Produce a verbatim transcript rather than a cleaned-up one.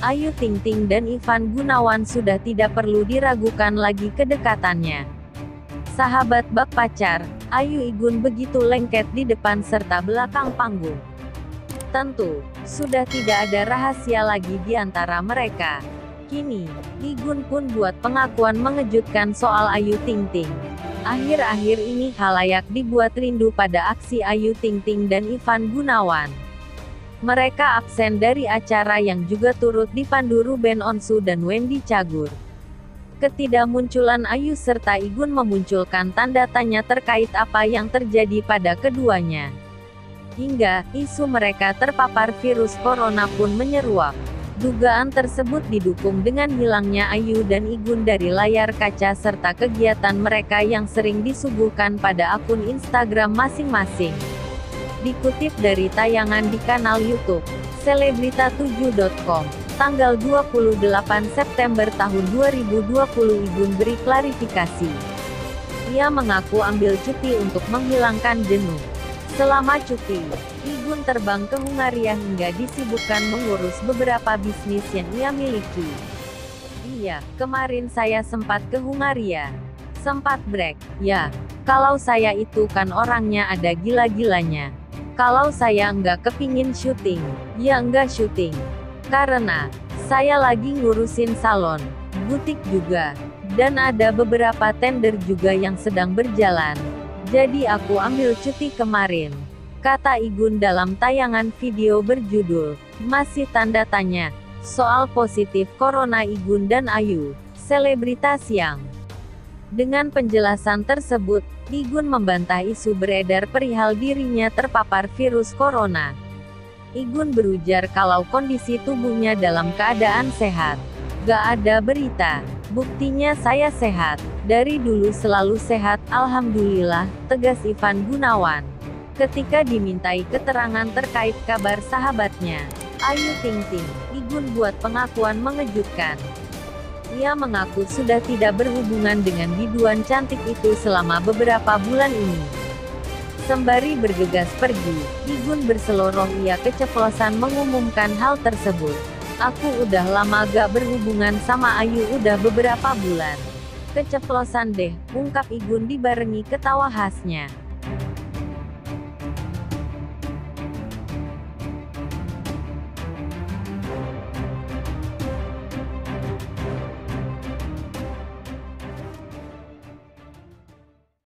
Ayu Ting Ting dan Ivan Gunawan sudah tidak perlu diragukan lagi kedekatannya. Sahabat bak pacar, Ayu Igun begitu lengket di depan serta belakang panggung. Tentu, sudah tidak ada rahasia lagi di antara mereka. Kini, Igun pun buat pengakuan mengejutkan soal Ayu Ting Ting. Akhir-akhir ini halayak dibuat rindu pada aksi Ayu Ting Ting dan Ivan Gunawan. Mereka absen dari acara yang juga turut dipandu Ruben Onsu dan Wendy Cagur. Ketidakmunculan Ayu serta Igun memunculkan tanda tanya terkait apa yang terjadi pada keduanya. Hingga, isu mereka terpapar virus corona pun menyeruak. Dugaan tersebut didukung dengan hilangnya Ayu dan Igun dari layar kaca serta kegiatan mereka yang sering disuguhkan pada akun Instagram masing-masing. Dikutip dari tayangan di kanal YouTube Selebrita tujuh titik com, tanggal dua puluh delapan September tahun dua ribu dua puluh, Igun beri klarifikasi. Ia mengaku ambil cuti untuk menghilangkan jenuh. Selama cuti, Igun terbang ke Hungaria hingga disibukkan mengurus beberapa bisnis yang ia miliki. Iya, kemarin saya sempat ke Hungaria. Sempat break, ya. Kalau saya itu kan orangnya ada gila-gilanya. Kalau saya nggak kepingin syuting, ya nggak syuting. Karena, saya lagi ngurusin salon, butik juga. Dan ada beberapa tender juga yang sedang berjalan. Jadi aku ambil cuti kemarin. Kata Igun dalam tayangan video berjudul, Masih Tanda Tanya, soal positif Corona Igun dan Ayu, selebritas yang. Dengan penjelasan tersebut, Igun membantah isu beredar perihal dirinya terpapar virus corona. Igun berujar kalau kondisi tubuhnya dalam keadaan sehat. Gak ada berita. Buktinya saya sehat. Dari dulu selalu sehat, alhamdulillah, tegas Ivan Gunawan. Ketika dimintai keterangan terkait kabar sahabatnya, Ayu Ting Ting, Igun buat pengakuan mengejutkan. Ia mengaku sudah tidak berhubungan dengan biduan cantik itu selama beberapa bulan ini. Sembari bergegas pergi, Igun berseloroh ia keceplosan mengumumkan hal tersebut. Aku udah lama gak berhubungan sama Ayu udah beberapa bulan. Keceplosan deh, ungkap Igun dibarengi ketawa khasnya.